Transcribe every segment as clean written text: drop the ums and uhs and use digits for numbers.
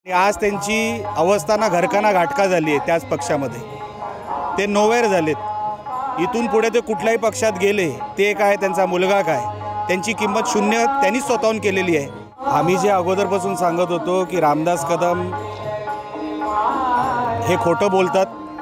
आज त्यांची अवस्था ना घरकाना घाटका झाली आहे त्याच पक्षामध्ये. ते नोवेअर झालेत. इथून पुढे ते कुठल्याही पक्षात गेले ते काय, त्यांचा मुलगा काय, त्यांची किंमत शून्य त्यांनीच स्वतःहून केलेली आहे. आम्ही जे अगोदरपासून सांगत होतो की रामदास कदम हे खोटं बोलतात,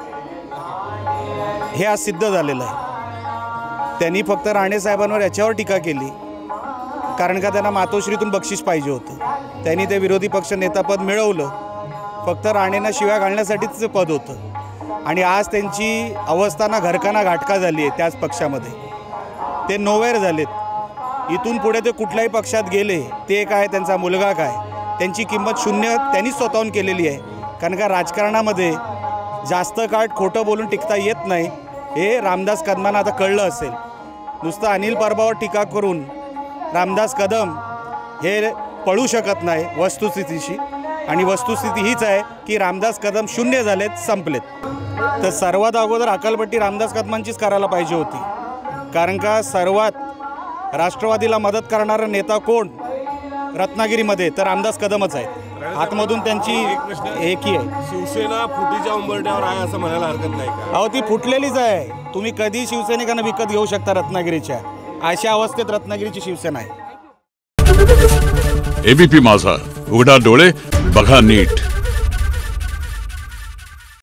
हे आज सिद्ध झालेलं आहे. त्यांनी फक्त राणे साहेबांवर याच्यावर टीका केली कारण का त्यांना मातोश्रीतून बक्षीस पाहिजे होतं. त्यांनी ते विरोधी पक्ष नेतापद मिळवलं, फक्त राणेंना शिव्या घालण्यासाठीच ते पद होतं. आणि आज त्यांची अवस्था ना घरकाना घाटका झाली आहे त्याच पक्षामध्ये. ते नोवेअर झालेत. इथून पुढे ते कुठल्याही पक्षात गेले ते काय, त्यांचा मुलगा काय, त्यांची किंमत शून्य त्यांनीच स्वतःहून केलेली आहे. कारण का राजकारणामध्ये जास्त काळ खोटं बोलून टिकता येत नाही हे रामदास कदमांना आता कळलं असेल. नुसतं अनिल परबावर टीका करून रामदास कदम हे पळू शकत नाही वस्तुस्थितीशी. आणि वस्तुस्थिती हीच आहे की रामदास कदम शून्य झालेत, संपलेत. तर सर्वात अगोदर अकालपट्टी रामदास कदमांचीच करायला पाहिजे होती. कारण का सर्वात राष्ट्रवादीला मदत करणारा नेता कोण रत्नागिरीमध्ये, तर रामदास कदमच आहेत. आतमधून त्यांची एकी आहे. शिवसेना फुटीच्या उंबरठ्यावर आहे असं म्हणायला हरकत नाही का? अहो, ती फुटलेलीच आहे. तुम्ही कधी शिवसैनिकांना विकत घेऊ शकता रत्नागिरीच्या. अशा अवस्थेत रत्नागिरीची शिवसेना आहे. एबीपी माझा, उघडा डोळे बघा नीट.